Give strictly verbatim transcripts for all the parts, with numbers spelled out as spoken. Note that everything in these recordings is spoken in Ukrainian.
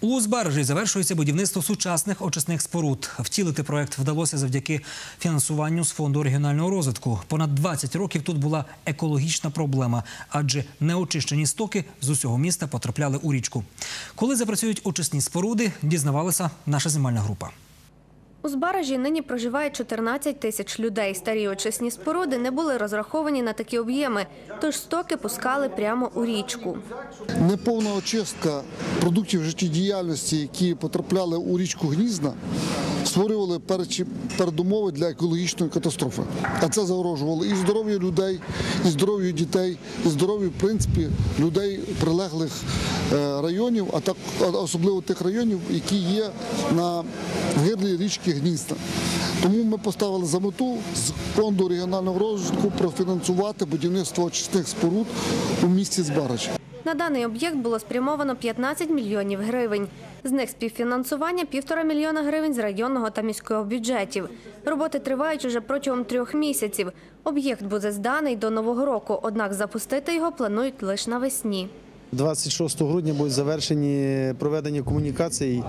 У Збаражі завершується будівництво сучасних очисних споруд. Втілити проект вдалося завдяки фінансуванню з Фонду регіонального розвитку. Понад двадцять років тут була екологічна проблема, адже неочищені стоки з усього міста потрапляли у річку. Коли запрацюють очисні споруди, дізнавалася наша знімальна група. У Збаражі нині проживає чотирнадцять тисяч людей. Старі очисні споруди не були розраховані на такі об'єми, тож стоки пускали прямо у річку. Неповна очистка продуктів життєдіяльності, які потрапляли у річку Гнізна, створювали передумови для екологічної катастрофи. А це загрожувало і здоров'ю людей, і здоров'ю дітей, і здоров'ю, в принципі, людей прилеглих районів, а так особливо тих районів, які є на гирлі річки Гнізна. Тому ми поставили за мету з Фонду регіонального розвитку профінансувати будівництво очисних споруд у місті Збараж. На даний об'єкт було спрямовано п'ятнадцять мільйонів гривень. З них співфінансування – півтора мільйона гривень з районного та міського бюджетів. Роботи тривають уже протягом трьох місяців. Об'єкт буде зданий до Нового року, однак запустити його планують лише навесні. двадцять шостого грудня будуть завершені проведення комунікацій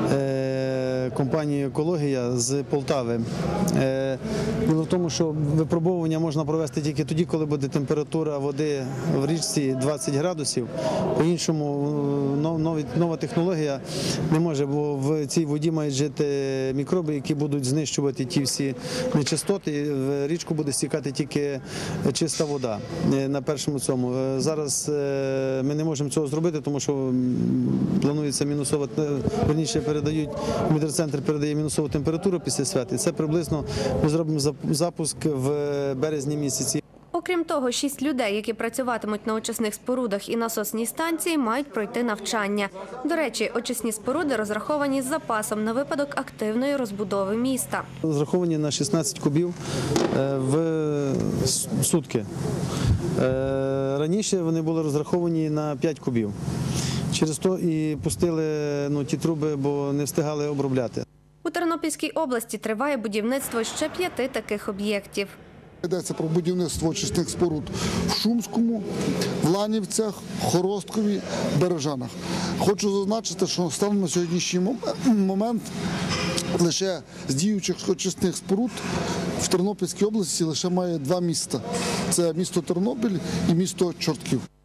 компанії «Екологія» з Полтави. Діло в тому, що випробовування можна провести тільки тоді, коли буде температура води в річці двадцять градусів. По-іншому нова технологія не може, бо в цій воді мають жити мікроби, які будуть знищувати ті всі нечистоти. В річку буде стікати тільки чиста вода на першому цьому. Зараз ми не можемо цього зробити, тому що планується мінусова, верніше передають, Мідрцентр передає мінусову температуру після свят. І це приблизно ми зробимо запуск в березні місяці. Окрім того, шість людей, які працюватимуть на очисних спорудах і насосній станції, мають пройти навчання. До речі, очисні споруди розраховані з запасом на випадок активної розбудови міста. Розраховані на шістнадцять кубів в сутки. Раніше вони були розраховані на п'ять кубів. Через то і пустили ну, ті труби, бо не встигали обробляти. У Тернопільській області триває будівництво ще п'яти таких об'єктів. Йдеться про будівництво очисних споруд в Шумському, в Ланівцях, Хоросткові, Бережанах. Хочу зазначити, що станом на сьогоднішній момент лише з діючих очисних споруд в Тернопільській області лише має два міста. Це місто Тернопіль і місто Чортків.